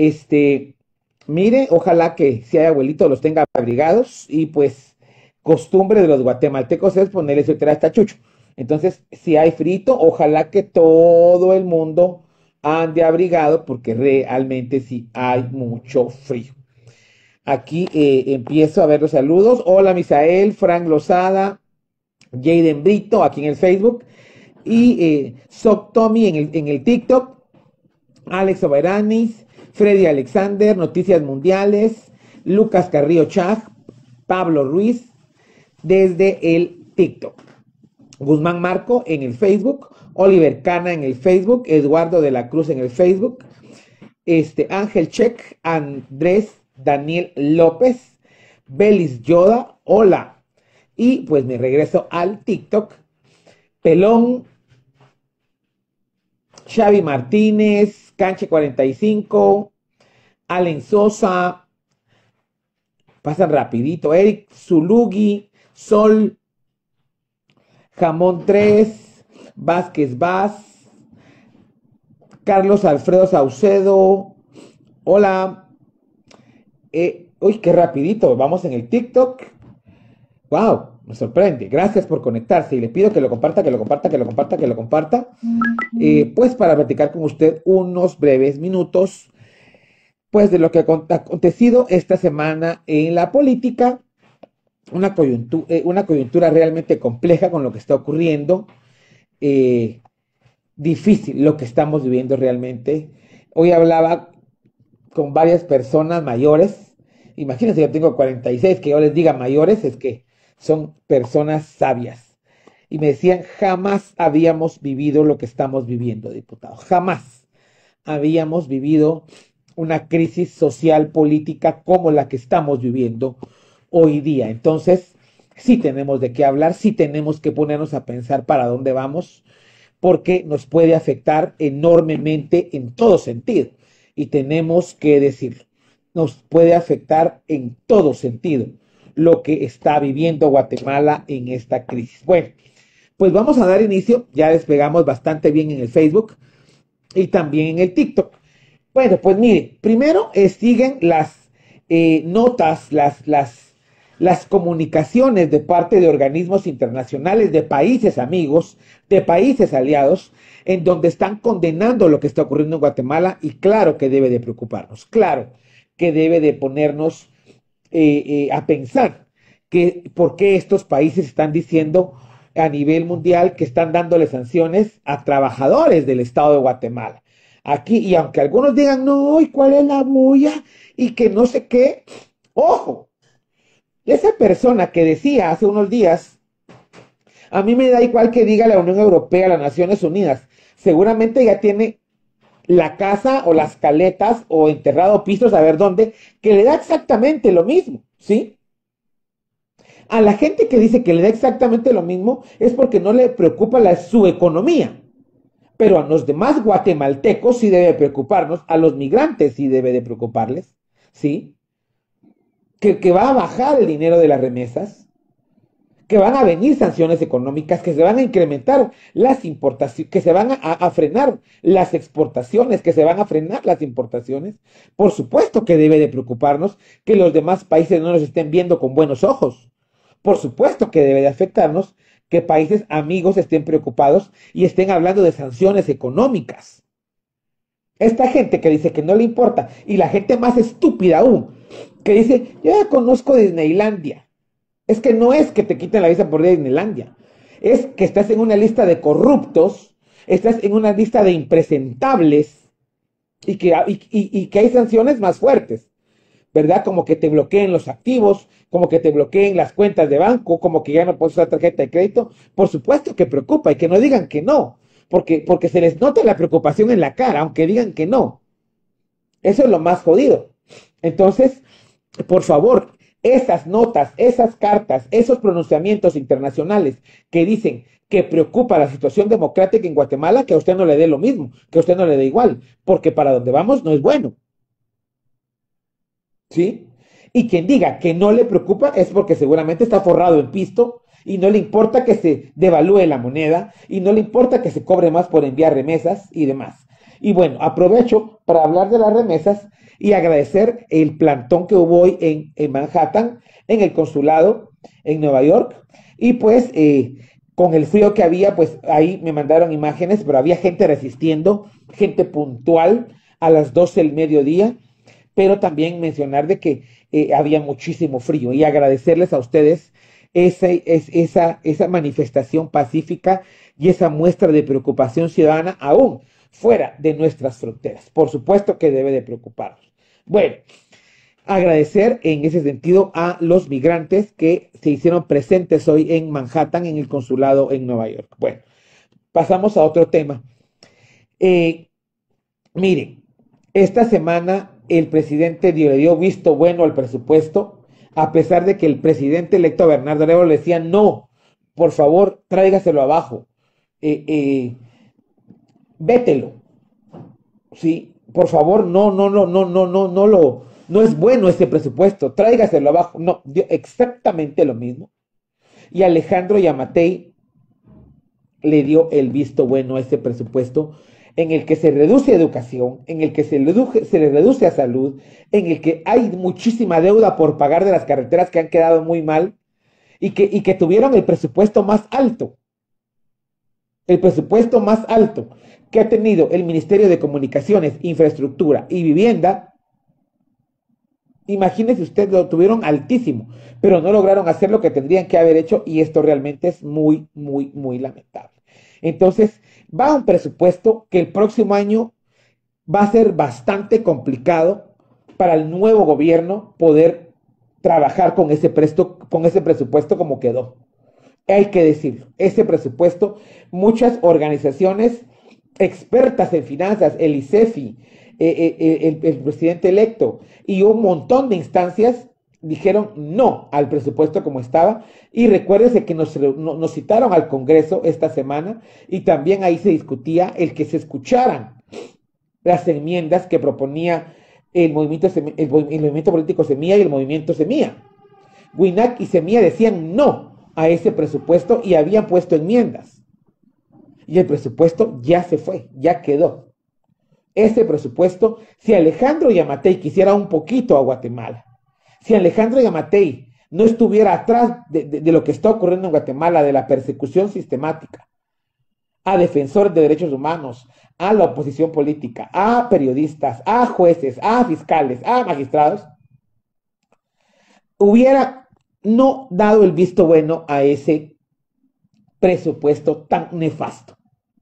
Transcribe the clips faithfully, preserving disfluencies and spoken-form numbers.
Este, mire, ojalá que si hay abuelitos los tenga abrigados y pues costumbre de los guatemaltecos es ponerle suéter hasta chucho. Entonces, si hay frito, ojalá que todo el mundo ande abrigado porque realmente sí hay mucho frío. Aquí eh, empiezo a ver los saludos. Hola, Misael, Frank Lozada, Jaden Brito, aquí en el Facebook. Y eh, Soc Tommy en el, en el TikTok. Alex Overanis, Freddy Alexander, Noticias Mundiales, Lucas Carrillo Chag, Pablo Ruiz, desde el TikTok. Guzmán Marco en el Facebook, Oliver Cana en el Facebook, Eduardo de la Cruz en el Facebook, este, Ángel Check, Andrés Daniel López, Belis Yoda, hola. Y pues me regreso al TikTok. Pelón, Xavi Martínez, Canche cuarenta y cinco, Allen Sosa, pasan rapidito, Eric Zulugi, Sol, Jamón tres, Vázquez Vaz, Carlos Alfredo Saucedo, hola. Eh, uy, qué rapidito, vamos en el TikTok. Wow, me sorprende. Gracias por conectarse y le pido que lo comparta, que lo comparta, que lo comparta, que lo comparta. Eh, pues para platicar con usted unos breves minutos, pues de lo que ha acontecido esta semana en la política, una coyuntura, eh, una coyuntura realmente compleja con lo que está ocurriendo, eh, difícil lo que estamos viviendo realmente. Hoy hablaba con varias personas mayores. Imagínense, yo tengo cuarenta y seis, que yo les diga mayores, es que son personas sabias. Y me decían, jamás habíamos vivido lo que estamos viviendo, diputado. Jamás habíamos vivido una crisis social, política como la que estamos viviendo hoy día. Entonces, sí tenemos de qué hablar, sí tenemos que ponernos a pensar para dónde vamos, porque nos puede afectar enormemente en todo sentido. Y tenemos que decirlo, nos puede afectar en todo sentido lo que está viviendo Guatemala en esta crisis. Bueno, pues vamos a dar inicio, ya despegamos bastante bien en el Facebook y también en el TikTok. Bueno, pues mire, primero eh, siguen las eh, notas, las, las, las comunicaciones de parte de organismos internacionales, de países amigos, de países aliados, en donde están condenando lo que está ocurriendo en Guatemala y claro que debe de preocuparnos, claro que debe de ponernos eh, eh, a pensar que por qué estos países están diciendo a nivel mundial que están dándole sanciones a trabajadores del Estado de Guatemala. Aquí, y aunque algunos digan, no, ¿y cuál es la bulla? Y que no sé qué, ojo, esa persona que decía hace unos días, a mí me da igual que diga la Unión Europea, las Naciones Unidas, seguramente ya tiene la casa o las caletas o enterrado pisos, a ver dónde, que le da exactamente lo mismo, ¿sí? A la gente que dice que le da exactamente lo mismo es porque no le preocupa la, su economía. Pero a los demás guatemaltecos sí debe preocuparnos, a los migrantes sí debe de preocuparles, ¿sí? Que, que va a bajar el dinero de las remesas, que van a venir sanciones económicas, que se van a incrementar las importaciones, que se van a, a frenar las exportaciones, que se van a frenar las importaciones. Por supuesto que debe de preocuparnos que los demás países no nos estén viendo con buenos ojos. Por supuesto que debe de afectarnos que países amigos estén preocupados y estén hablando de sanciones económicas. Esta gente que dice que no le importa, y la gente más estúpida aún, que dice, yo ya conozco Disneylandia. Es que no es que te quiten la visa por Disneylandia, es que estás en una lista de corruptos, estás en una lista de impresentables y que, y, y, y que hay sanciones más fuertes, ¿verdad? Como que te bloqueen los activos, como que te bloqueen las cuentas de banco, como que ya no puedes usar tarjeta de crédito. Por supuesto que preocupa y que no digan que no, porque, porque se les nota la preocupación en la cara, aunque digan que no. Eso es lo más jodido. Entonces, por favor, esas notas, esas cartas, esos pronunciamientos internacionales que dicen que preocupa la situación democrática en Guatemala, que a usted no le dé lo mismo, que a usted no le dé igual, porque para donde vamos no es bueno. ¿Sí? Y quien diga que no le preocupa es porque seguramente está forrado en pisto y no le importa que se devalúe la moneda y no le importa que se cobre más por enviar remesas y demás. Y bueno, aprovecho para hablar de las remesas y agradecer el plantón que hubo hoy en, en Manhattan, en el consulado en Nueva York. Y pues eh, con el frío que había, pues ahí me mandaron imágenes, pero había gente resistiendo, gente puntual a las doce del mediodía, pero también mencionar de que eh, había muchísimo frío y agradecerles a ustedes ese, es, esa, esa manifestación pacífica y esa muestra de preocupación ciudadana aún fuera de nuestras fronteras. Por supuesto que debe de preocuparnos. Bueno, agradecer en ese sentido a los migrantes que se hicieron presentes hoy en Manhattan, en el consulado en Nueva York. Bueno, pasamos a otro tema. Eh, miren, esta semana el presidente dio, le dio visto bueno al presupuesto, a pesar de que el presidente electo Bernardo Arevalo le decía, no, por favor, tráigaselo abajo, eh, eh, vételo, ¿sí? Por favor, no, no, no, no, no, no, no lo, no es bueno ese presupuesto, tráigaselo abajo. No, dio exactamente lo mismo. Y Alejandro Yamatei le dio el visto bueno a ese presupuesto en el que se reduce a educación, en el que se, reduce, se le reduce a salud, en el que hay muchísima deuda por pagar de las carreteras que han quedado muy mal y que, y que tuvieron el presupuesto más alto, el presupuesto más alto que ha tenido el Ministerio de Comunicaciones, Infraestructura y Vivienda. Imagínense ustedes, lo tuvieron altísimo, pero no lograron hacer lo que tendrían que haber hecho y esto realmente es muy, muy, muy lamentable. Entonces, va un presupuesto que el próximo año va a ser bastante complicado para el nuevo gobierno poder trabajar con ese, presto, con ese presupuesto como quedó. Hay que decirlo, ese presupuesto, muchas organizaciones expertas en finanzas, el ICEFI, eh, eh, el, el presidente electo y un montón de instancias dijeron no al presupuesto como estaba. Y recuérdense que nos, nos citaron al Congreso esta semana y también ahí se discutía el que se escucharan las enmiendas que proponía el movimiento, el, el movimiento político Semilla y el movimiento Semilla. Winac y Semilla decían no a ese presupuesto y habían puesto enmiendas. Y el presupuesto ya se fue, ya quedó. Ese presupuesto, si Alejandro Yamatei quisiera un poquito a Guatemala, si Alejandro Yamatei no estuviera atrás de, de, de lo que está ocurriendo en Guatemala, de la persecución sistemática a defensores de derechos humanos, a la oposición política, a periodistas, a jueces, a fiscales, a magistrados, hubiera no dado el visto bueno a ese presupuesto tan nefasto.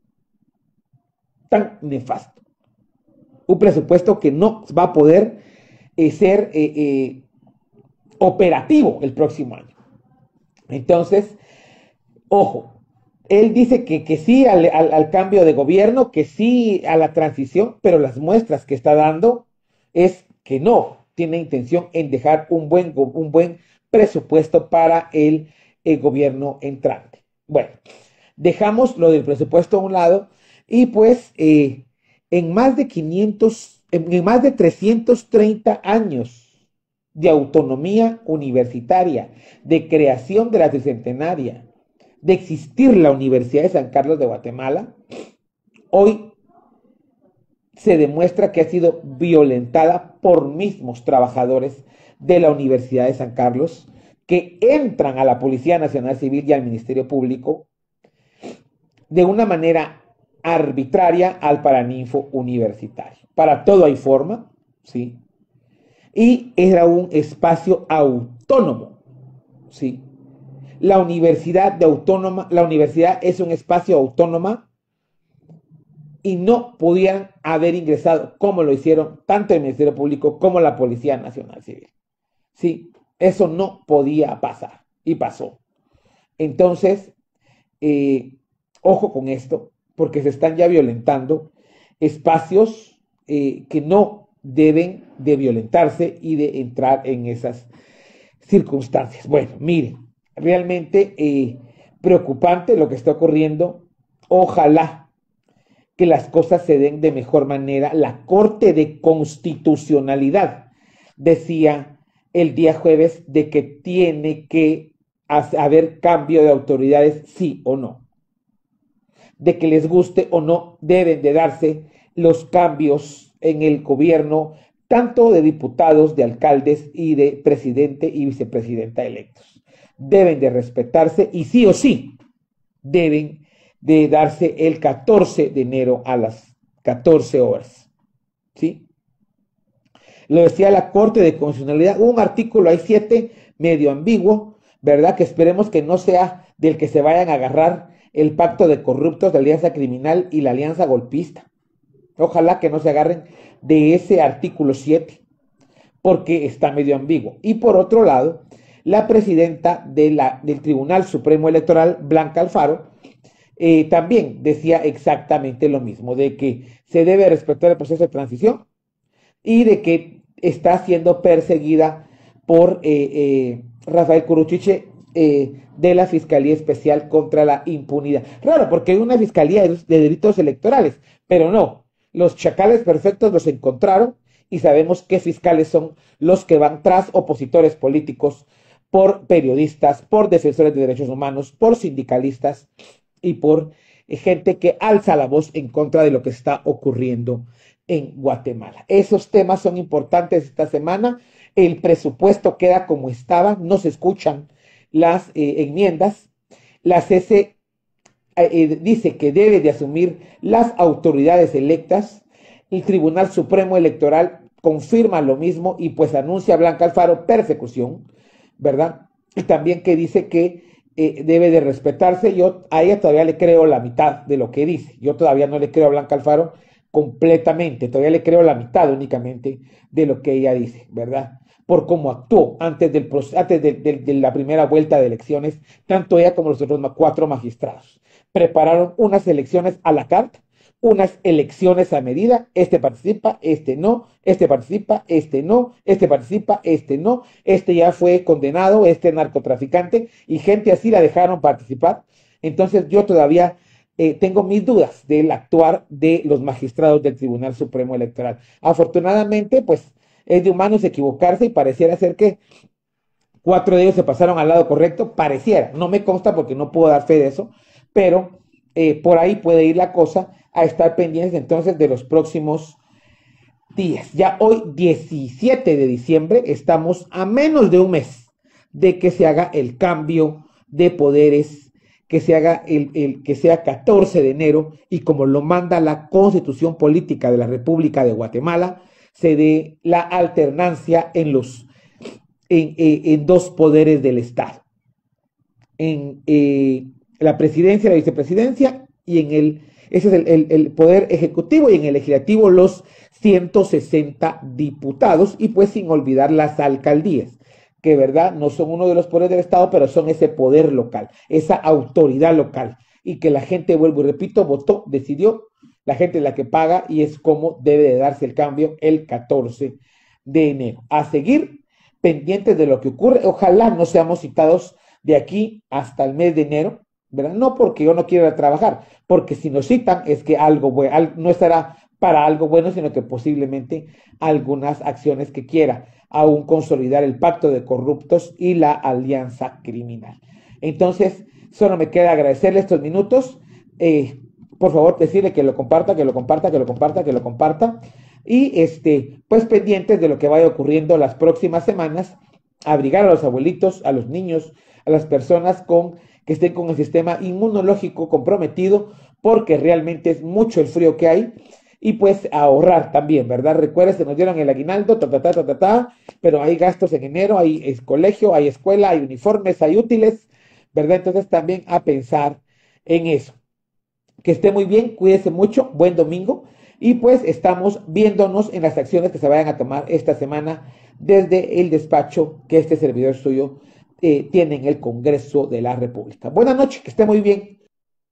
Tan nefasto. Un presupuesto que no va a poder eh, ser eh, eh, operativo el próximo año. Entonces, ojo, él dice que, que sí al, al, al cambio de gobierno, que sí a la transición, pero las muestras que está dando es que no tiene intención en dejar un buen, un buen presupuesto para el, el gobierno entrante. Bueno, dejamos lo del presupuesto a un lado y pues eh, en más de quinientos, en más de trescientos treinta años de autonomía universitaria, de creación de la tricentenaria, de existir la Universidad de San Carlos de Guatemala, hoy se demuestra que ha sido violentada por mismos trabajadores de la Universidad de San Carlos, que entran a la Policía Nacional Civil y al Ministerio Público de una manera arbitraria al paraninfo universitario. Para todo hay forma, ¿sí? Y era un espacio autónomo, ¿sí? La universidad de autónoma, la universidad es un espacio autónomo y no podían haber ingresado como lo hicieron tanto el Ministerio Público como la Policía Nacional Civil. Sí, eso no podía pasar y pasó. Entonces, eh, ojo con esto, porque se están ya violentando espacios eh, que no deben de violentarse y de entrar en esas circunstancias. Bueno, miren, realmente eh, preocupante lo que está ocurriendo. Ojalá que las cosas se den de mejor manera. La Corte de Constitucionalidad decía el día jueves de que tiene que haber cambio de autoridades, sí o no. De que les guste o no, deben de darse los cambios en el gobierno, tanto de diputados, de alcaldes y de presidente y vicepresidenta electos. Deben de respetarse y sí o sí deben de darse el catorce de enero a las catorce horas. ¿Sí? Lo decía la Corte de Constitucionalidad, un artículo, hay siete, medio ambiguo, ¿verdad? Que esperemos que no sea del que se vayan a agarrar el pacto de corruptos, la alianza criminal y la alianza golpista. Ojalá que no se agarren de ese artículo siete, porque está medio ambiguo. Y por otro lado, la presidenta de la, del Tribunal Supremo Electoral, Blanca Alfaro, eh, también decía exactamente lo mismo, de que se debe respetar el proceso de transición y de que está siendo perseguida por eh, eh, Rafael Curuchiche eh, de la Fiscalía Especial contra la Impunidad. Raro, porque hay una Fiscalía de, de Delitos Electorales, pero no, los chacales perfectos los encontraron y sabemos qué fiscales son los que van tras opositores políticos, por periodistas, por defensores de derechos humanos, por sindicalistas y por eh, gente que alza la voz en contra de lo que está ocurriendo en Guatemala. Esos temas son importantes esta semana. El presupuesto queda como estaba, no se escuchan las eh, enmiendas. La C C eh, dice que debe de asumir las autoridades electas. El Tribunal Supremo Electoral confirma lo mismo y pues anuncia a Blanca Alfaro persecución, ¿verdad? Y también que dice que eh, debe de respetarse. Yo a ella todavía le creo la mitad de lo que dice. Yo todavía no le creo a Blanca Alfaro completamente, todavía le creo la mitad únicamente de lo que ella dice, ¿verdad? Por cómo actuó antes, del, antes de, de, de la primera vuelta de elecciones, tanto ella como los otros cuatro magistrados. Prepararon unas elecciones a la carta, unas elecciones a medida, este participa, este no, este participa, este no, este participa, este no, este ya fue condenado, este narcotraficante, y gente así la dejaron participar. Entonces yo todavía eh, tengo mis dudas del actuar de los magistrados del Tribunal Supremo Electoral. Afortunadamente, pues es de humanos equivocarse y pareciera ser que cuatro de ellos se pasaron al lado correcto, pareciera, no me consta porque no puedo dar fe de eso, pero eh, por ahí puede ir la cosa, a estar pendientes entonces de los próximos días. Ya hoy, diecisiete de diciembre, estamos a menos de un mes de que se haga el cambio de poderes, que se haga el, el que sea catorce de enero y como lo manda la Constitución Política de la República de Guatemala, se dé la alternancia en los en, en, en dos poderes del Estado, en eh, la presidencia, la vicepresidencia y en el ese es el, el, el poder ejecutivo, y en el legislativo los ciento sesenta diputados, y pues sin olvidar las alcaldías, que verdad no son uno de los poderes del Estado, pero son ese poder local, esa autoridad local, y que la gente, vuelvo y repito, votó, decidió, la gente es la que paga, y es como debe de darse el cambio el catorce de enero. A seguir pendientes de lo que ocurre, ojalá no seamos citados de aquí hasta el mes de enero, ¿verdad? No porque yo no quiera trabajar, porque si nos citan es que algo bueno, no estará para algo bueno, sino que posiblemente algunas acciones que quiera aún consolidar el pacto de corruptos y la alianza criminal. Entonces, solo me queda agradecerle estos minutos, eh, por favor decirle que lo comparta, que lo comparta, que lo comparta, que lo comparta, y este, pues pendientes de lo que vaya ocurriendo las próximas semanas, abrigar a los abuelitos, a los niños, a las personas con que estén con el sistema inmunológico comprometido, porque realmente es mucho el frío que hay, y pues ahorrar también, ¿verdad? Recuerden, se nos dieron el aguinaldo, ta, ta, ta, ta, ta, ta, pero hay gastos en enero, hay es colegio, hay escuela, hay uniformes, hay útiles, ¿verdad? Entonces también a pensar en eso. Que esté muy bien, cuídese mucho, buen domingo, y pues estamos viéndonos en las acciones que se vayan a tomar esta semana desde el despacho que este servidor suyo Eh, tiene en el Congreso de la República. Buenas noches, que esté muy bien.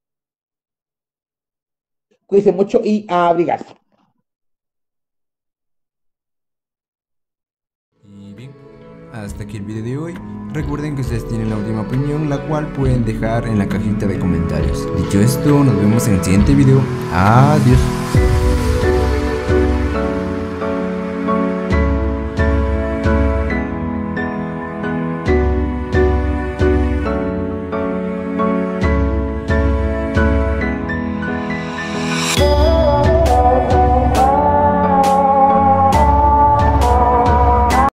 Cuídense mucho y a abrigarse. Y bien, hasta aquí el video de hoy. Recuerden que ustedes tienen la última opinión, la cual pueden dejar en la cajita de comentarios. Dicho esto, nos vemos en el siguiente video. Adiós.